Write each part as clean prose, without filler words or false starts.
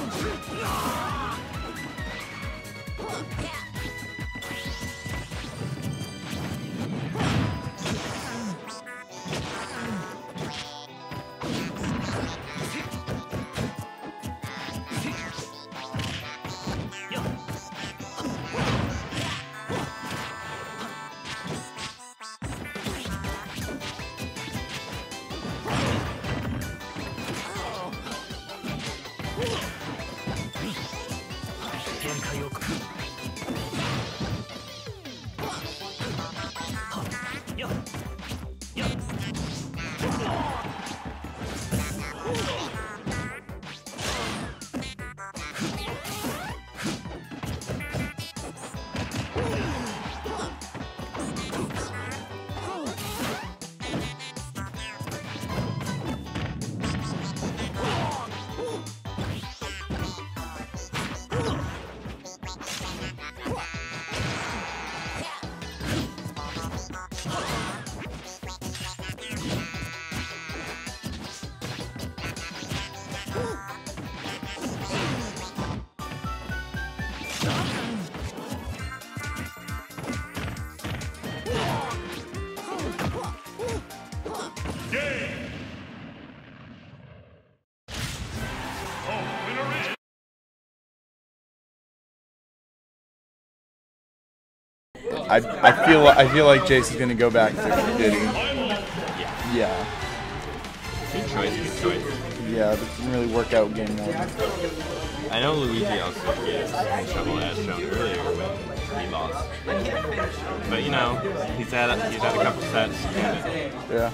I feel like Jace is gonna go back to Diddy. Yeah. Good choice. Good choice. Yeah, that didn't really work out game one. I know Luigi also gets in trouble as shown earlier when he lost. But you know, he's had a couple sets. Yeah.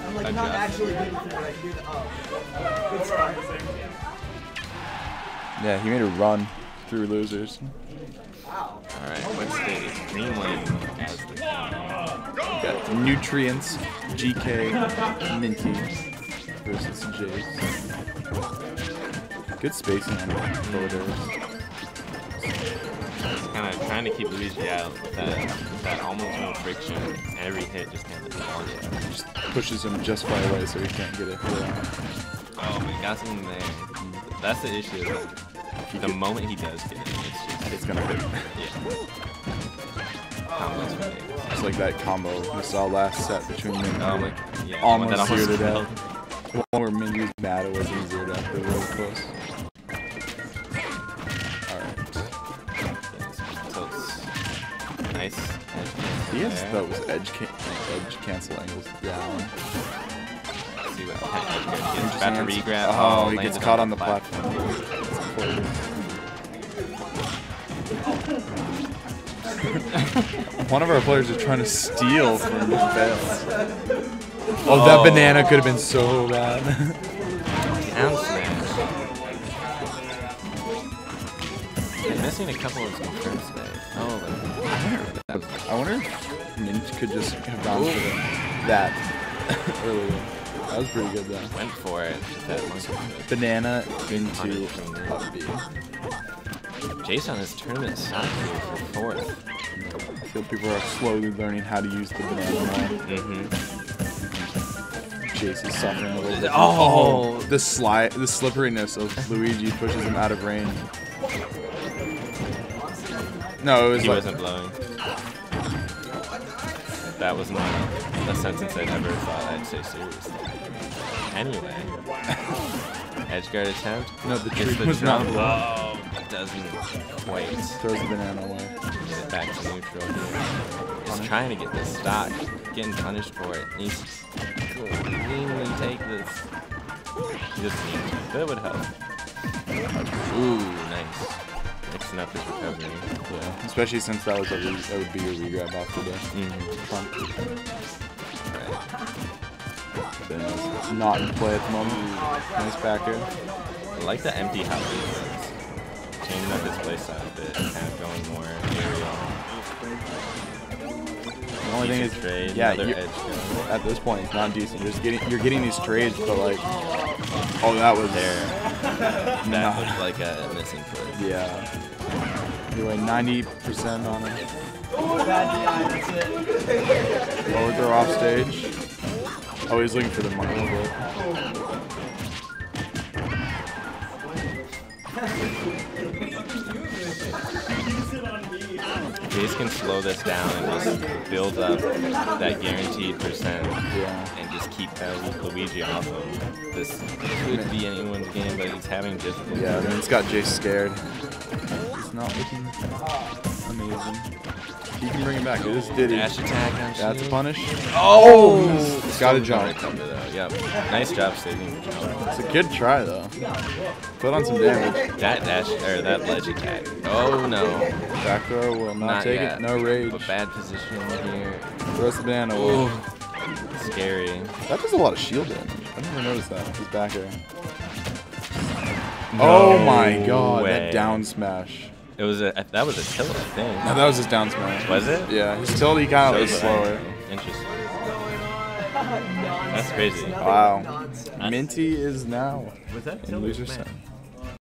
Yeah, he made a run through losers. Alright, what state is Greenland as the got Nutrients, GK, Minty versus Jace. Good spacing on the borders. Just kind of trying to keep Luigi out with that almost no friction. Every hit just kind of just pushes him just far away so he can't get it. Oh, but he got something there. That's the issue. The moment he does get it, it's gonna hurt. Yeah. Combos it's like that combo we saw last set between Minty and yeah, almost zeroed it out. The one where Minty was mad it wasn't zeroed out, but really close. Alright. So it's nice. He has those edge cancel angles down. Let's see what he's about to re-grab. Oh, he gets caught on the platform. One of our players is trying to steal from the fails. Oh, that banana could have been so bad. Down smash. I'm missing a couple of confirms today. I wonder if Mint could just have gone for that earlier. That was pretty good though. Went for it. Banana into up B. Jace on his tournament side here for fourth. I feel people are slowly learning how to use the banana more. Jace is suffering a little bit. Oh, the slipperiness of Luigi pushes him out of range. No, it was he wasn't blowing. That was not a sentence I'd ever thought I'd say seriously. Anyway, edgeguard attempt. No, the tree was not blowing. Oh, doesn't quite. Throws the banana away. Get it back to neutral here. He's trying to get this stock, getting punished for it. He's cleanly take this. He just needs to, but it would help. Ooh, nice. Mixing up his recovery. Yeah, especially since that would be a regrab after the trump. Right. Not in play at the moment. Nice back air. I like the empty house defense. Changing up his playstyle a bit, kind of going more aerial. The only thing is, trade, yeah, edge at this point it's not decent. You're getting these trades, but like, oh, that was there. That was like a missing foot. Yeah. Anyway, 90% on it. Forward throw off stage. Oh, he's looking for the money. Jace can slow this down and just build up that guaranteed percent and just keep Luigi off of this. Could be anyone's game, but he's having difficulty. Yeah, I mean, it's got Jace scared. He's not looking amazing. He can bring it back. It is Diddy. Dash attack. That's a punish. Oh! He's got a jump. Yep. Nice job saving the jump. It's a good try, though. Put on some damage. That dash, or that ledge attack. Oh no. Back throw will not take yet. it. No rage. But bad position here. Throws the banana. Ooh. Scary. That does a lot of shield damage. I didn't even notice that. His back air. No oh my god, way. that down smash. It was a that was a tilt, I think. No, that was his down smash. Was it? Yeah, his tilt he kind of was slower. Interesting. That's crazy. Wow. Minty is now Was that in loser set.